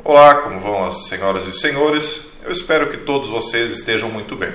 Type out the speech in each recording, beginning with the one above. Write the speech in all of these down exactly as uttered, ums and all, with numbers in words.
Olá, como vão as senhoras e senhores? Eu espero que todos vocês estejam muito bem.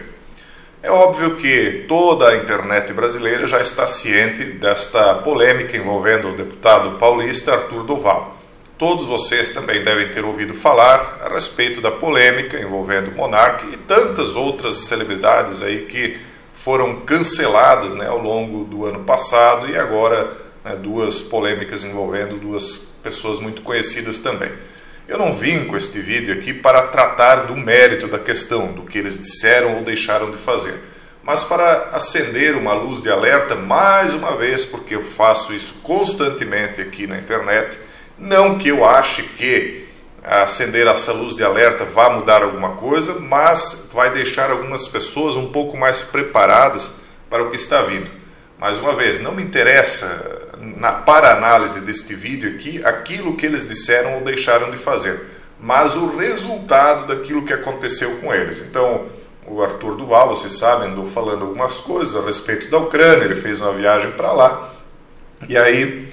É óbvio que toda a internet brasileira já está ciente desta polêmica envolvendo o deputado paulista Arthur Duval. Todos vocês também devem ter ouvido falar a respeito da polêmica envolvendo o Monark e tantas outras celebridades aí que foram canceladas, né, ao longo do ano passado e agora, né, duas polêmicas envolvendo duas pessoas muito conhecidas também. Eu não vim com este vídeo aqui para tratar do mérito da questão, do que eles disseram ou deixaram de fazer, mas para acender uma luz de alerta mais uma vez, porque eu faço isso constantemente aqui na internet. Não que eu ache que acender essa luz de alerta vá mudar alguma coisa, mas vai deixar algumas pessoas um pouco mais preparadas para o que está vindo. Mais uma vez, não me interessa, na, para análise deste vídeo aqui, aquilo que eles disseram ou deixaram de fazer, mas o resultado daquilo que aconteceu com eles. Então, o Arthur Duval, vocês sabem, andou falando algumas coisas a respeito da Ucrânia, ele fez uma viagem para lá, e aí,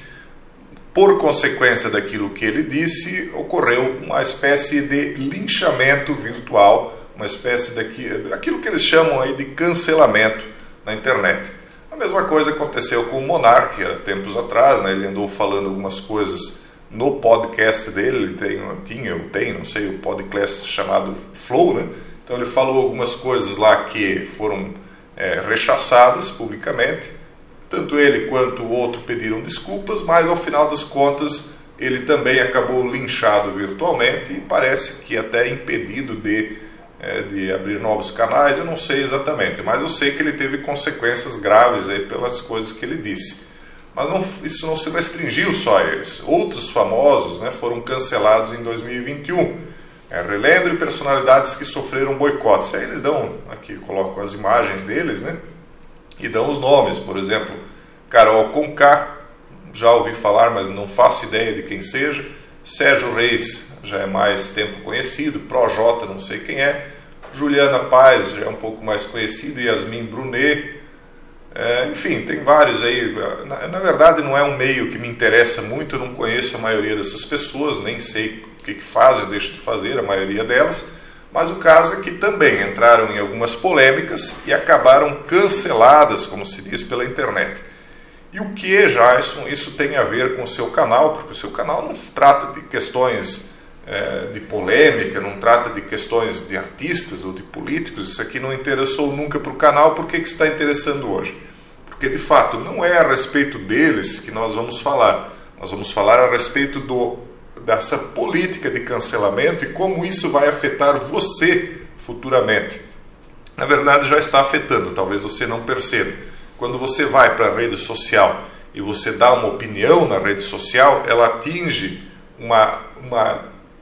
por consequência daquilo que ele disse, ocorreu uma espécie de linchamento virtual, uma espécie daquilo que eles chamam aí de cancelamento na internet. A mesma coisa aconteceu com o Monark há tempos atrás, né? Ele andou falando algumas coisas no podcast dele, ele tem, tinha ou tem, não sei, o podcast chamado Flow, né? Então ele falou algumas coisas lá que foram é, rechaçadas publicamente, tanto ele quanto o outro pediram desculpas, mas ao final das contas ele também acabou linchado virtualmente e parece que até impedido de de abrir novos canais, eu não sei exatamente, mas eu sei que ele teve consequências graves aí pelas coisas que ele disse. Mas não, isso não se restringiu só a eles. Outros famosos, né, foram cancelados em dois mil e vinte e um. É, relembre personalidades que sofreram boicotes. Aí eles dão, aqui colocam as imagens deles, né, e dão os nomes. Por exemplo, Carol Conká, já ouvi falar, mas não faço ideia de quem seja. Sérgio Reis, já é mais tempo conhecido. Projota, não sei quem é. Juliana Paz, já é um pouco mais conhecida. Yasmin Brunet. É, enfim, tem vários aí. Na, na verdade, não é um meio que me interessa muito. Eu não conheço a maioria dessas pessoas. Nem sei o que, que fazem ou deixam de fazer, a maioria delas. Mas o caso é que também entraram em algumas polêmicas e acabaram canceladas, como se diz, pela internet. E o que, Jason, isso tem a ver com o seu canal? Porque o seu canal não trata de questões é, de polêmica, não trata de questões de artistas ou de políticos. Isso aqui não interessou nunca para o canal. Por que, que está interessando hoje? Porque, de fato, não é a respeito deles que nós vamos falar. Nós vamos falar a respeito do, dessa política de cancelamento e como isso vai afetar você futuramente. Na verdade, já está afetando, talvez você não perceba. Quando você vai para a rede social e você dá uma opinião na rede social, ela atinge uma, uma,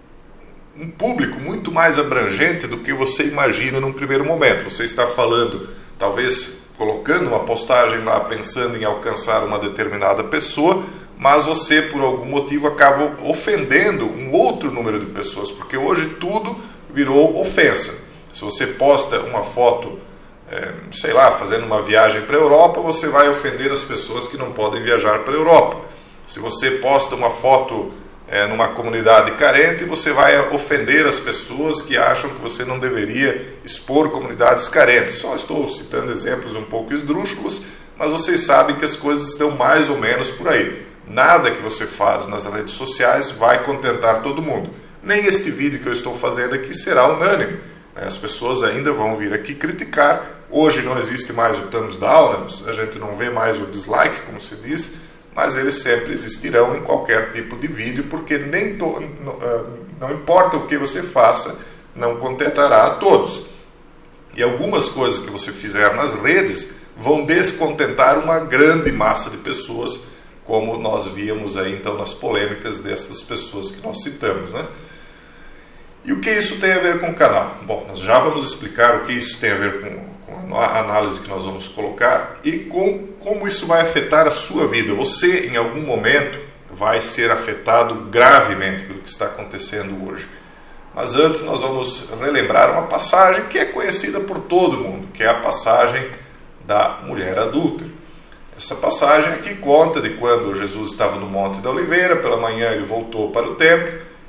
um público muito mais abrangente do que você imagina num primeiro momento. Você está falando, talvez colocando uma postagem lá pensando em alcançar uma determinada pessoa, mas você por algum motivo acaba ofendendo um outro número de pessoas, porque hoje tudo virou ofensa. Se você posta uma foto, É, sei lá, fazendo uma viagem para a Europa, você vai ofender as pessoas que não podem viajar para a Europa. Se você posta uma foto é, numa comunidade carente, você vai ofender as pessoas que acham que você não deveria expor comunidades carentes. Só estou citando exemplos um pouco esdrúxulos, mas vocês sabem que as coisas estão mais ou menos por aí. Nada que você faz nas redes sociais vai contentar todo mundo. Nem este vídeo que eu estou fazendo aqui será unânime. As pessoas ainda vão vir aqui criticar. Hoje não existe mais o thumbs down, né? A gente não vê mais o dislike, como se diz, mas eles sempre existirão em qualquer tipo de vídeo, porque nem to, não, não importa o que você faça, não contentará a todos. E algumas coisas que você fizer nas redes vão descontentar uma grande massa de pessoas, como nós víamos aí então nas polêmicas dessas pessoas que nós citamos, né? E o que isso tem a ver com o canal? Bom, nós já vamos explicar o que isso tem a ver com, com a análise que nós vamos colocar e com como isso vai afetar a sua vida. Você, em algum momento, vai ser afetado gravemente pelo que está acontecendo hoje. Mas antes nós vamos relembrar uma passagem que é conhecida por todo mundo, que é a passagem da mulher adúltera. Essa passagem aqui conta de quando Jesus estava no Monte da Oliveira, pela manhã ele voltou para o templo,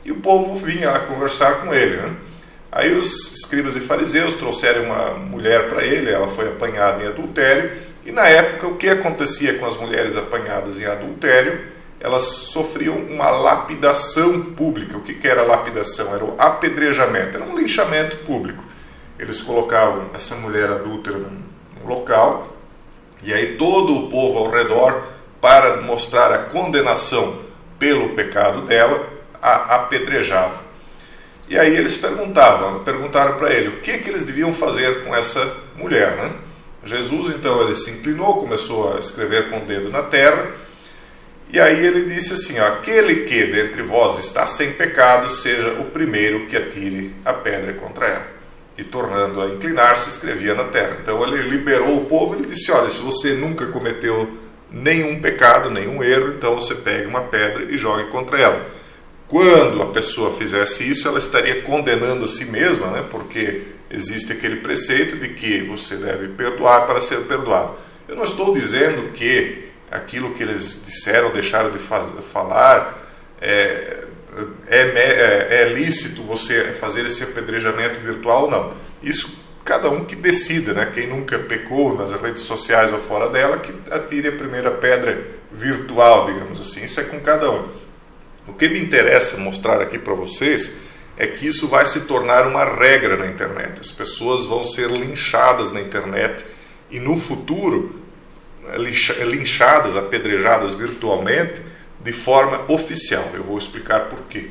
e o povo vinha lá conversar com ele, né? Aí os escribas e fariseus trouxeram uma mulher para ele, ela foi apanhada em adultério, e na época o que acontecia com as mulheres apanhadas em adultério? Elas sofriam uma lapidação pública. O que que era lapidação? Era o apedrejamento, era um linchamento público. Eles colocavam essa mulher adúltera num local, e aí todo o povo ao redor, para mostrar a condenação pelo pecado dela, a apedrejava. E aí eles perguntavam, perguntaram para ele o que que eles deviam fazer com essa mulher, né? Jesus, então, ele se inclinou, começou a escrever com o dedo na terra, e aí ele disse assim, ó, aquele que dentre vós está sem pecado, seja o primeiro que atire a pedra contra ela. E tornando a inclinar-se, escrevia na terra. Então ele liberou o povo e ele disse, olha, se você nunca cometeu nenhum pecado, nenhum erro, então você pegue uma pedra e jogue contra ela. Quando a pessoa fizesse isso, ela estaria condenando a si mesma, né? Porque existe aquele preceito de que você deve perdoar para ser perdoado. Eu não estou dizendo que aquilo que eles disseram, deixaram de faz, falar, é, é, é, é lícito você fazer esse apedrejamento virtual ou não. Isso cada um que decida, né? Quem nunca pecou nas redes sociais ou fora dela, que atire a primeira pedra virtual, digamos assim. Isso é com cada um. O que me interessa mostrar aqui para vocês é que isso vai se tornar uma regra na internet. As pessoas vão ser linchadas na internet e no futuro linchadas, apedrejadas virtualmente de forma oficial. Eu vou explicar por quê.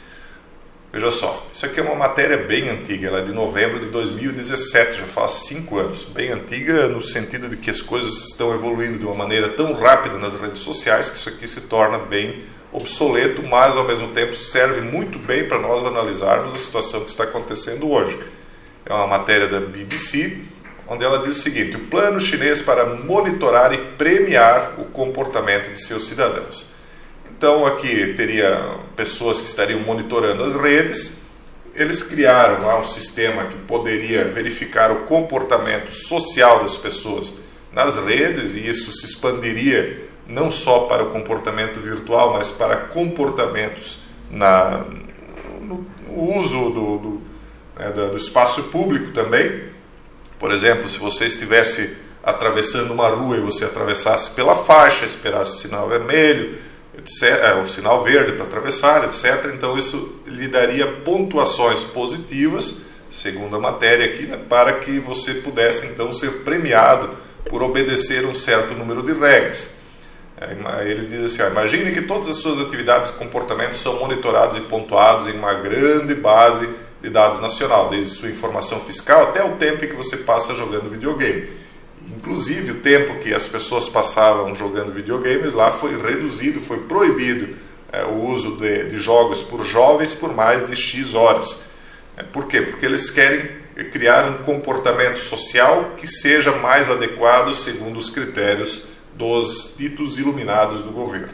Veja só, isso aqui é uma matéria bem antiga, ela é de novembro de dois mil e dezessete, já faz cinco anos. Bem antiga no sentido de que as coisas estão evoluindo de uma maneira tão rápida nas redes sociais que isso aqui se torna bem obsoleto, mas ao mesmo tempo serve muito bem para nós analisarmos a situação que está acontecendo hoje. É uma matéria da B B C, onde ela diz o seguinte: o plano chinês para monitorar e premiar o comportamento de seus cidadãos. Então aqui teria pessoas que estariam monitorando as redes, eles criaram lá um sistema que poderia verificar o comportamento social das pessoas nas redes, e isso se expandiria não só para o comportamento virtual, mas para comportamentos na, no, no uso do, do, né, do espaço público também. Por exemplo, se você estivesse atravessando uma rua e você atravessasse pela faixa, esperasse o sinal vermelho, etcétera, o sinal verde para atravessar, etcétera. Então isso lhe daria pontuações positivas, segundo a matéria aqui, né, para que você pudesse então ser premiado por obedecer um certo número de regras. Eles dizem assim, ó, imagine que todas as suas atividades e comportamentos são monitorados e pontuados em uma grande base de dados nacional, desde sua informação fiscal até o tempo em que você passa jogando videogame. Inclusive o tempo que as pessoas passavam jogando videogames lá foi reduzido, foi proibido é, o uso de, de jogos por jovens por mais de X horas. É, por quê? Porque eles querem criar um comportamento social que seja mais adequado segundo os critérios dos ditos iluminados do governo.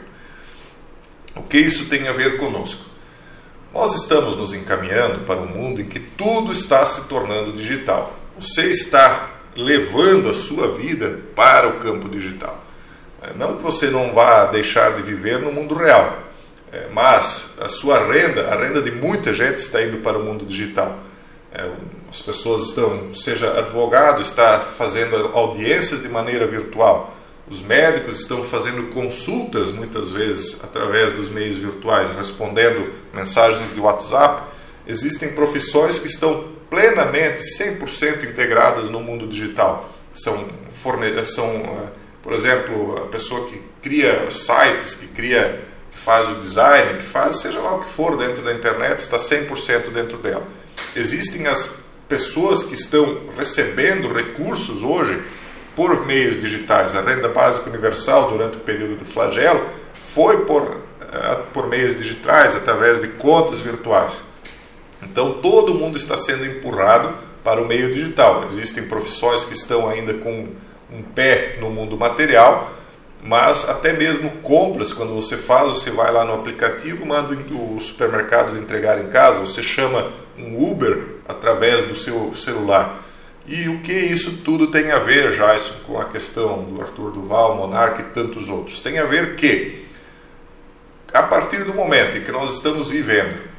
O que isso tem a ver conosco? Nós estamos nos encaminhando para um mundo em que tudo está se tornando digital. Você está levando a sua vida para o campo digital. Não que você não vá deixar de viver no mundo real, mas a sua renda, a renda de muita gente está indo para o mundo digital. As pessoas estão, seja advogado, está fazendo audiências de maneira virtual. Os médicos estão fazendo consultas, muitas vezes, através dos meios virtuais, respondendo mensagens de WhatsApp. Existem profissões que estão plenamente, cem por cento integradas no mundo digital. São, forne... são, por exemplo, a pessoa que cria sites, que, cria, que faz o design, que faz seja lá o que for dentro da internet, está cem por cento dentro dela. Existem as pessoas que estão recebendo recursos hoje por meios digitais. A renda básica universal durante o período do flagelo foi por, por meios digitais, através de contas virtuais. Então todo mundo está sendo empurrado para o meio digital. Existem profissões que estão ainda com um pé no mundo material, mas até mesmo compras, quando você faz, você vai lá no aplicativo, manda o supermercado entregar em casa, você chama um Uber através do seu celular. E o que isso tudo tem a ver, Jason, com a questão do Arthur Duval, Monark e tantos outros? Tem a ver que, a partir do momento em que nós estamos vivendo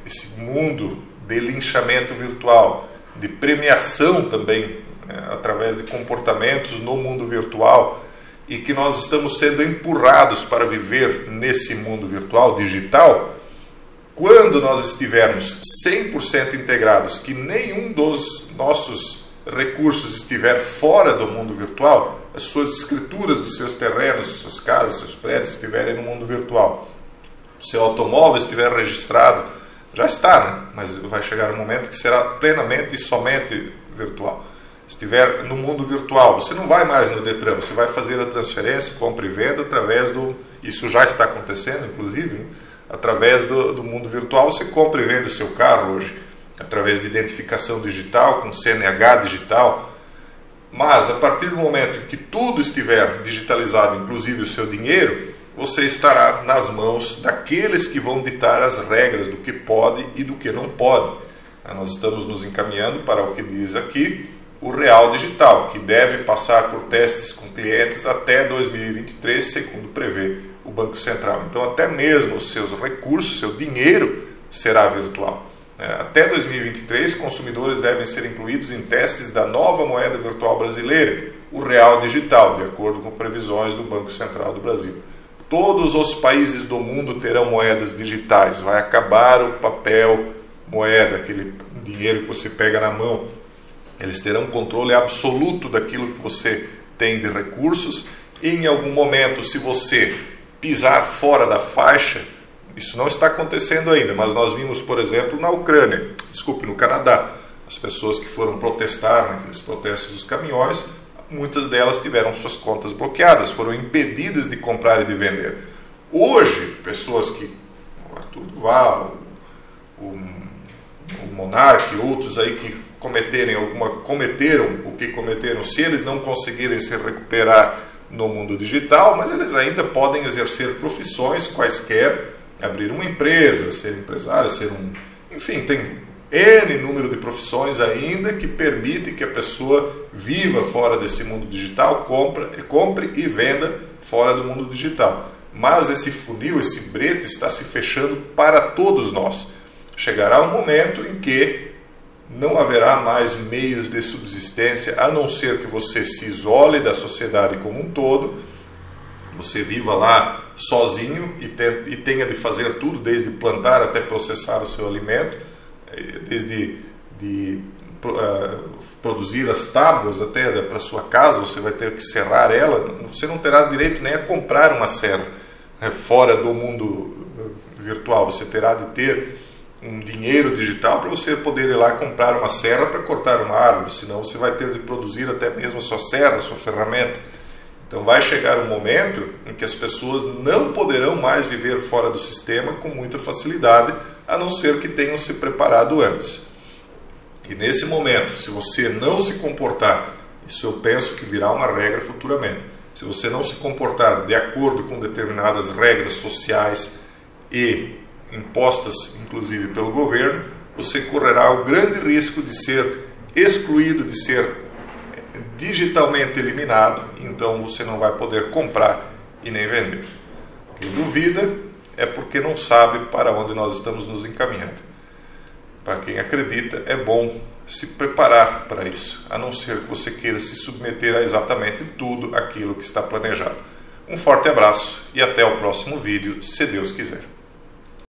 esse mundo de linchamento virtual, de premiação também, né, através de comportamentos no mundo virtual, e que nós estamos sendo empurrados para viver nesse mundo virtual, digital. Quando nós estivermos cem por cento integrados, que nenhum dos nossos recursos estiver fora do mundo virtual, as suas escrituras dos seus terrenos, suas casas, seus prédios estiverem no mundo virtual, o seu automóvel estiver registrado, já está, né? Mas vai chegar um momento que será plenamente e somente virtual. Estiver no mundo virtual, você não vai mais no Detran, você vai fazer a transferência, compra e venda através do... Isso já está acontecendo, inclusive, né? Através do, do mundo virtual, você compra e vende o seu carro hoje, através de identificação digital, com C N H digital. Mas, a partir do momento em que tudo estiver digitalizado, inclusive o seu dinheiro, você estará nas mãos daqueles que vão ditar as regras do que pode e do que não pode. Nós estamos nos encaminhando para o que diz aqui, o real digital, que deve passar por testes com clientes até dois mil e vinte e três, segundo prevê o Banco Central. Então, até mesmo os seus recursos, seu dinheiro, será virtual. Até dois mil e vinte e três, consumidores devem ser incluídos em testes da nova moeda virtual brasileira, o real digital, de acordo com previsões do Banco Central do Brasil. Todos os países do mundo terão moedas digitais, vai acabar o papel moeda, aquele dinheiro que você pega na mão. Eles terão controle absoluto daquilo que você tem de recursos e em algum momento, se você pisar fora da faixa, isso não está acontecendo ainda, mas nós vimos, por exemplo, na Ucrânia, desculpe, no Canadá, as pessoas que foram protestar naqueles protestos dos caminhões, muitas delas tiveram suas contas bloqueadas, foram impedidas de comprar e de vender. Hoje, pessoas que, o Arthur Duval, o, o Monark, outros aí que cometerem alguma, cometeram o que cometeram, se eles não conseguirem se recuperar no mundo digital, mas eles ainda podem exercer profissões quaisquer, abrir uma empresa, ser empresário, ser um... Enfim, tem N número de profissões ainda que permitem que a pessoa viva fora desse mundo digital, compre, compre e venda fora do mundo digital. Mas esse funil, esse brete está se fechando para todos nós. Chegará um momento em que não haverá mais meios de subsistência, a não ser que você se isole da sociedade como um todo, você viva lá sozinho e, tem, e tenha de fazer tudo, desde plantar até processar o seu alimento, desde de, uh, produzir as tábuas até para sua casa, você vai ter que serrar ela, você não terá direito nem a comprar uma serra, né, fora do mundo virtual, você terá de ter um dinheiro digital para você poder ir lá comprar uma serra para cortar uma árvore, senão você vai ter de produzir até mesmo a sua serra, a sua ferramenta. Então vai chegar um momento em que as pessoas não poderão mais viver fora do sistema com muita facilidade, a não ser que tenham se preparado antes. E nesse momento, se você não se comportar, isso eu penso que virá uma regra futuramente, se você não se comportar de acordo com determinadas regras sociais e impostas inclusive pelo governo, você correrá o grande risco de ser excluído, de ser digitalmente eliminado, então você não vai poder comprar e nem vender. Quem duvida é porque não sabe para onde nós estamos nos encaminhando. Para quem acredita, é bom se preparar para isso, a não ser que você queira se submeter a exatamente tudo aquilo que está planejado. Um forte abraço e até o próximo vídeo, se Deus quiser.